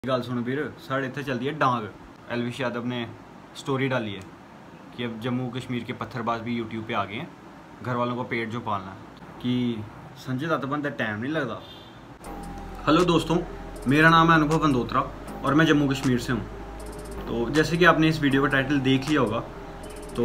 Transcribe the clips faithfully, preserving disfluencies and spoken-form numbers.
गल सुनो वीर, साढ़े इत्थे चलती है डांग। एलविश यादव ने स्टोरी डाली है कि अब जम्मू कश्मीर के पत्थरबाज भी यूट्यूब पे आ गए हैं, घर वालों को पेट जो पालना है कि संजय दत्त बनता टाइम नहीं लगता। हेलो दोस्तों, मेरा नाम है अनुभव बंदोत्रा और मैं जम्मू कश्मीर से हूँ। तो जैसे कि आपने इस वीडियो का टाइटल देख लिया होगा, तो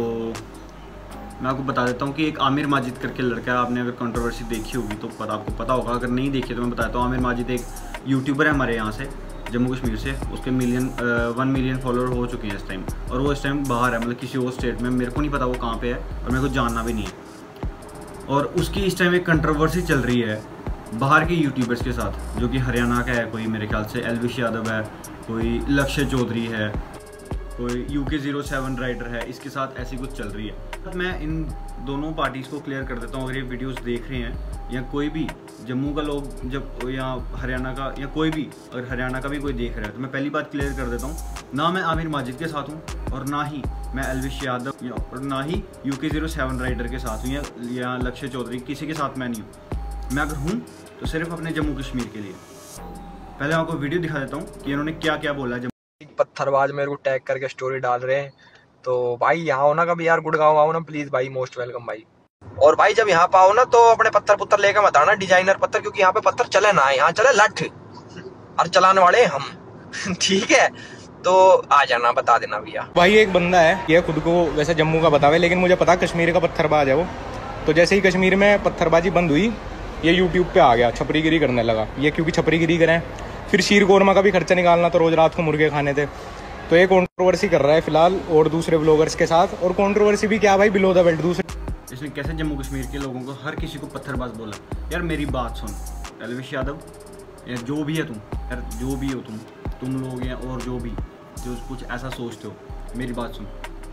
मैं आपको बता देता हूँ कि एक आमिर माजिद करके लड़का है। आपने अगर कंट्रोवर्सी देखी होगी तो पता आपको पता होगा, अगर नहीं देखी तो मैं बताता हूँ। आमिर माजिद एक यूट्यूबर है हमारे यहाँ से, जम्मू कश्मीर से। उसके मिलियन वन मिलियन फॉलोअर हो चुके हैं इस टाइम, और वो इस टाइम बाहर है, मतलब किसी और स्टेट में। मेरे को नहीं पता वो कहाँ पे है और मेरे को जानना भी नहीं है। और उसकी इस टाइम एक कंट्रोवर्सी चल रही है बाहर के यूट्यूबर्स के साथ, जो कि हरियाणा का है। कोई मेरे ख्याल से एलविश यादव है, कोई लक्ष्य चौधरी है, कोई यूके ज़ीरो सेवन राइडर है। इसके साथ ऐसी कुछ चल रही है। मैं इन दोनों पार्टीज़ को क्लियर कर देता हूँ। अगर ये वीडियोस देख रहे हैं या कोई भी जम्मू का लोग जब या हरियाणा का या कोई भी, अगर हरियाणा का भी कोई देख रहा है, तो मैं पहली बात क्लियर कर देता हूँ, ना मैं आमिर माजिद के साथ हूँ और ना ही मैं एलविश यादव और ना ही यूके ज़ीरो सेवन राइडर के साथ हूँ या, या लक्ष्य चौधरी, किसी के साथ मैं नहीं हूँ। मैं अगर हूँ तो सिर्फ अपने जम्मू कश्मीर के लिए। पहले आपको वीडियो दिखा देता हूँ कि इन्होंने क्या क्या बोला। पत्थरबाज मेरे को टैग करके स्टोरी डाल रहे हैं, तो भाई यहाँ हो ना कभी यार, गुड़गांव आओ ना प्लीज भाई, मोस्ट वेलकम भाई। और भाई जब यहाँ पाओ ना तो अपने पत्थर पुत्तर लेकर मत आना, डिजाइनर पत्थर, क्योंकि यहाँ पे पत्थर चले ना, यहाँ चले लठ और चलाने वाले हम ठीक है, तो आ जाना, बता देना भैया। भाई एक बंदा है, ये खुद को वैसे जम्मू का बतावे, लेकिन मुझे पता कश्मीर का पत्थरबाज है वो। तो जैसे ही कश्मीर में पत्थरबाजी बंद हुई, ये यूट्यूब पे आ गया, छपरीगिरी करने लगा। ये क्योंकि छपरीगिरी करें, फिर शीर कोरमा का भी खर्चा निकालना, तो रोज रात को मुर्गे खाने थे। तो ये कंट्रोवर्सी कर रहा है फिलहाल और दूसरे ब्लॉगर्स के साथ। और कंट्रोवर्सी भी क्या भाई, बिलो द बेल्ट। दूसरे इसने कैसे जम्मू कश्मीर के लोगों को, हर किसी को पत्थरबाज बोला। यार मेरी बात सुन एलविश यादव, या जो भी है तुम, यार जो भी हो तुम तुम लोग या और जो भी जो कुछ ऐसा सोचते हो, मेरी बात सुन।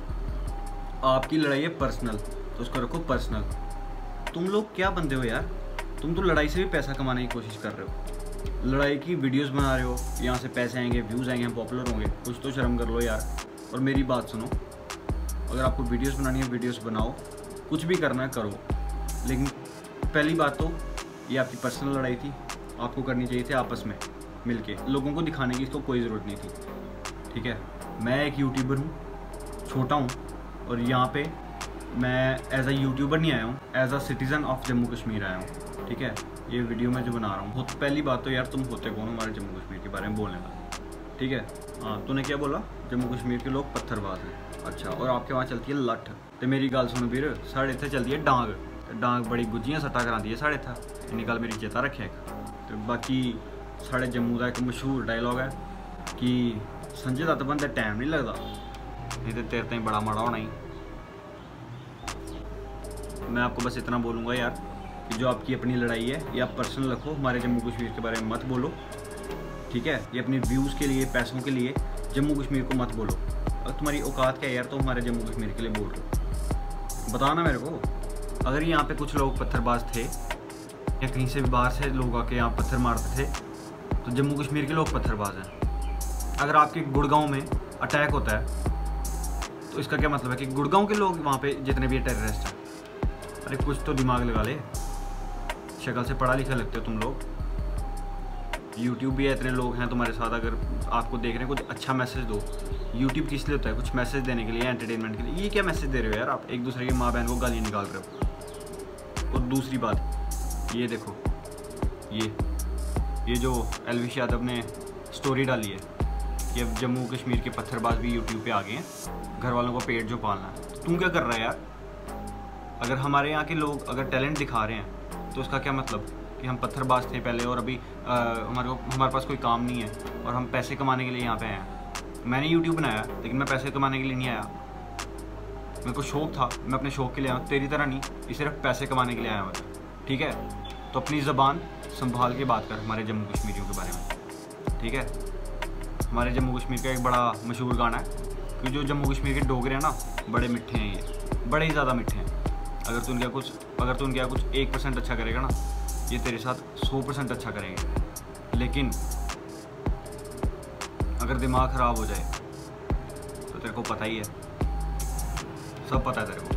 आपकी लड़ाई है पर्सनल, तो उसको रखो पर्सनल। तुम लोग क्या बंदे हो यार, तुम तो लड़ाई से भी पैसा कमाने की कोशिश कर रहे हो। लड़ाई की वीडियोस बना रहे हो, यहाँ से पैसे आएंगे, व्यूज़ आएंगे, हम पॉपुलर होंगे। कुछ तो शर्म कर लो यार। और मेरी बात सुनो, अगर आपको वीडियोस बनानी है वीडियोस बनाओ, कुछ भी करना है करो, लेकिन पहली बात तो ये आपकी पर्सनल लड़ाई थी, आपको करनी चाहिए थी आपस में मिलके। लोगों को दिखाने की इसको कोई ज़रूरत नहीं थी, ठीक है। मैं एक यूट्यूबर हूँ, छोटा हूँ, और यहाँ पे मैं एज अ यूट्यूबर नहीं आया हूँ, as a citizen of Jammu Kashmir आया हूँ, ठीक है। ये वीडियो मैं जो बना रहा हूँ, तो पहली बात तो यार तुम होते कौन हमारे जम्मू कश्मीर के बारे में बोलने वाले, ठीक है। हाँ, तूने क्या बोला, जम्मू कश्मीर के लोग पत्थरबाज हैं, अच्छा, और आपके वहाँ चलती है लठ। तो मेरी गल सुनो वीर, साढ़े इत्थे चलती है डांग। डांग बड़ी गुज्जियां सट्टा कराती है साढ़े इत्थे, इन्नी गल मेरी चेता रखे। तो बाकी साढ़े जम्मू का एक मशहूर डायलॉग है कि संजय दत्त बनता टाइम नहीं लगता, नहीं तो तेरे ताईं बड़ा माड़ा होना ही। मैं आपको बस इतना बोलूँगा यार कि जो आपकी अपनी लड़ाई है ये आप पर्सनल रखो, हमारे जम्मू कश्मीर के बारे में मत बोलो, ठीक है। ये अपने व्यूज़ के लिए, पैसों के लिए जम्मू कश्मीर को मत बोलो। अगर तुम्हारी औकात क्या है यार, तो हमारे जम्मू कश्मीर के लिए बोल रहे हो, बताना मेरे को। अगर यहाँ पे कुछ लोग पत्थरबाज थे या कहीं से भी बाहर से लोग आके यहाँ पत्थर मारते थे, तो जम्मू कश्मीर के लोग पत्थरबाज हैं। अगर आपके गुड़गांव में अटैक होता है, तो इसका क्या मतलब है कि गुड़गांव के लोग वहाँ पे जितने भी टेररिस्ट हैं। अरे कुछ तो दिमाग लगा ले, शक्ल से पढ़ा लिखा लगते हो तुम लोग। यूट्यूब भी है, इतने लोग हैं तुम्हारे साथ, अगर आपको देख रहे हैं, कुछ अच्छा मैसेज दो। यूट्यूब किस लिए होता है, कुछ मैसेज देने के लिए, एंटरटेनमेंट के लिए। ये क्या मैसेज दे रहे हो यार आप, एक दूसरे की माँ बहन को गालियाँ निकाल रहे हो। और दूसरी बात ये देखो, ये ये जो एलविश यादव ने स्टोरी डाली है कि अब जम्मू कश्मीर के पत्थरबाज भी यूट्यूब पे आ गए हैं, घर वालों को पेट जो पालना है। तुम क्या कर रहा है यार। अगर हमारे यहाँ के लोग अगर टैलेंट दिखा रहे हैं, तो उसका क्या मतलब कि हम पत्थरबाज थे पहले और अभी आ, हमारे को हमारे पास कोई काम नहीं है और हम पैसे कमाने के लिए यहाँ पे आए हैं। मैंने यूट्यूब बनाया, लेकिन मैं पैसे कमाने के लिए नहीं आया। मेरे को शौक था, मैं अपने शौक के लिए आया, तेरी तरह नहीं, ये सिर्फ पैसे कमाने के लिए आया हुआ था, ठीक है। तो अपनी ज़बान संभाल के बात कर हमारे जम्मू कश्मीरियों के बारे में, ठीक है। हमारे जम्मू कश्मीर का एक बड़ा मशहूर गाना है कि जो जम्मू कश्मीर के डोगरे हैं ना, बड़े मिठे हैं, ये बड़े ही ज़्यादा मिठे हैं। अगर तू उनका कुछ अगर तू उनका कुछ एक परसेंट अच्छा करेगा ना, ये तेरे साथ सौ परसेंट अच्छा करेंगे। लेकिन अगर दिमाग ख़राब हो जाए तो तेरे को पता ही है, सब पता है तेरे को।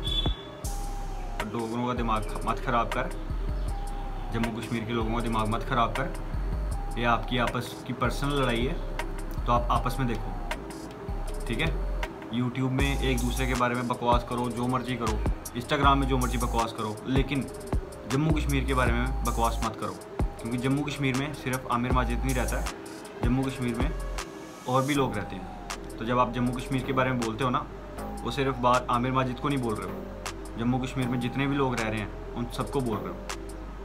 तो डोगरों का दिमाग मत ख़राब कर, जम्मू कश्मीर के लोगों का दिमाग मत ख़राब कर, या आपकी आपस की पर्सनल लड़ाई है तो आप आपस में देखो, ठीक है। यूट्यूब में एक दूसरे के बारे में बकवास करो, जो मर्जी करो, इंस्टाग्राम में जो मर्जी बकवास करो, लेकिन जम्मू कश्मीर के बारे में बकवास मत करो, क्योंकि जम्मू कश्मीर में सिर्फ आमिर माजिद नहीं रहता है, जम्मू कश्मीर में और भी लोग रहते हैं। तो जब आप जम्मू कश्मीर के बारे में बोलते हो ना, वो सिर्फ बात आमिर माजिद को नहीं बोल रहे हो, जम्मू कश्मीर में जितने भी लोग रह रहे हैं उन सबको बोल रहे हो।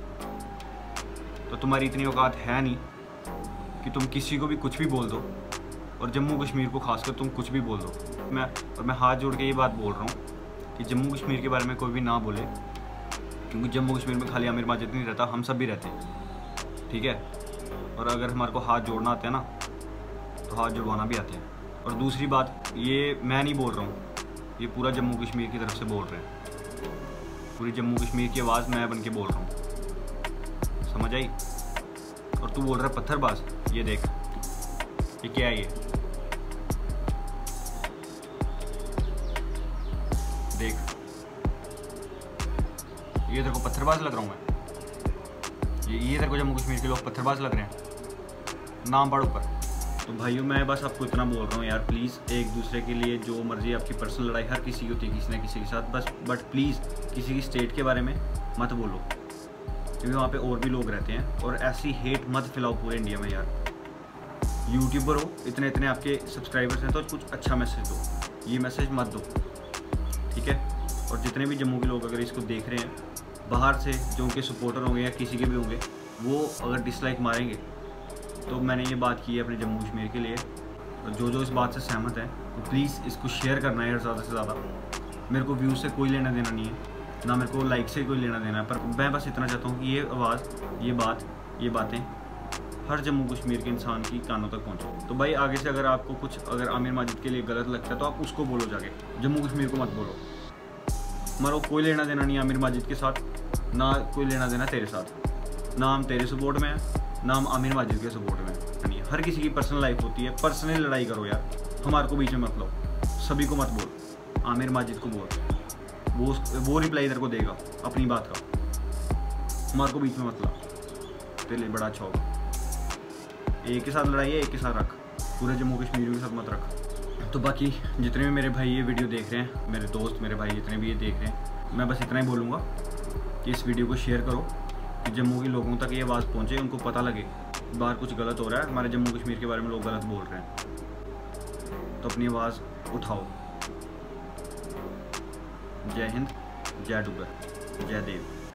तो तुम्हारी इतनी औकात है नहीं कि तुम किसी को भी कुछ भी बोल दो, और जम्मू कश्मीर को खासकर तुम कुछ भी बोल दो। मैं और मैं हाथ जोड़ के ये बात बोल रहा हूँ कि जम्मू कश्मीर के बारे में कोई भी ना बोले, क्योंकि जम्मू कश्मीर में खाली आमिर माजिद नहीं रहता, हम सब भी रहते हैं, ठीक है। और अगर हमारे को हाथ जोड़ना आता है ना, तो हाथ जुड़वाना भी आते हैं। और दूसरी बात, ये मैं नहीं बोल रहा हूँ, ये पूरा जम्मू कश्मीर की तरफ से बोल रहे हैं, पूरी जम्मू कश्मीर की आवाज़ मैं बन के बोल रहा हूँ, समझ आई। और तू बोल रहा है पत्थरबाज, ये देख ये क्या है, ये देख, ये तेरे को पत्थरबाज लग रहा हूँ मैं, ये ये तेरे को जम्मू कश्मीर के लोग पत्थरबाज लग रहे हैं, नाम पढ़ ऊपर। तो भाइयों मैं बस आपको इतना बोल रहा हूँ यार, प्लीज़ एक दूसरे के लिए जो मर्जी, आपकी पर्सनल लड़ाई हर किसी की होती है किसी न किसी के साथ, बस बट प्लीज़ किसी की स्टेट के बारे में मत बोलो, क्योंकि वहाँ पे और भी लोग रहते हैं। और ऐसी हेट मत फैलाओ पूरे इंडिया में यार। यूट्यूबर हो, इतने इतने आपके सब्सक्राइबर्स हैं, तो कुछ अच्छा मैसेज दो, ये मैसेज मत दो, ठीक है। और जितने भी जम्मू के लोग अगर इसको देख रहे हैं बाहर से, जो उनके सपोर्टर होंगे या किसी के भी होंगे, वो अगर डिसलाइक मारेंगे, तो मैंने ये बात की है अपने जम्मू कश्मीर के लिए। और जो जो इस बात से सहमत है तो प्लीज़ इसको शेयर करना है यार ज़्यादा से ज़्यादा। मेरे को व्यूज़ से कोई लेना देना नहीं है, ना मेरे को लाइक से कोई लेना देना है, पर मैं बस इतना चाहता हूँ कि ये आवाज़, ये बात, ये बातें हर जम्मू कश्मीर के इंसान की कानों तक पहुँचे। तो भाई आगे से अगर आपको कुछ अगर आमिर माजिद के लिए गलत लगता है तो आप उसको बोलो जाके, जम्मू कश्मीर को मत बोलो। हमारा कोई लेना देना नहीं आमिर माजिद के साथ, ना कोई लेना देना तेरे साथ, ना हम तेरे सपोर्ट में हैं, ना हम आमिर माजिद के सपोर्ट में हैं। हर किसी की पर्सनल लाइफ होती है, पर्सनल लड़ाई करो यार, हमारे को बीच में मत लो, सभी को मत बोल, आमिर माजिद को बोल, वो वो रिप्लाई इधर को देगा अपनी बात का, हमारे को बीच में मत ला, तेरे लिए बड़ा अच्छा होगा। एक के साथ लड़ाई है, एक के साथ रख, पूरे जम्मू कश्मीर के साथ मत रख। तो बाकी जितने भी मेरे भाई ये वीडियो देख रहे हैं, मेरे दोस्त, मेरे भाई जितने भी ये देख रहे हैं, मैं बस इतना ही बोलूँगा कि इस वीडियो को शेयर करो कि जम्मू के लोगोjगों तक ये आवाज़ पहुँचे, उनको पता लगे बाहर कुछ गलत हो रहा है, हमारे जम्मू कश्मीर के बारे में लोग गलत बोल रहे हैं, तो अपनी आवाज़ उठाओ। जय हिंद, जय डुगर, जय देव।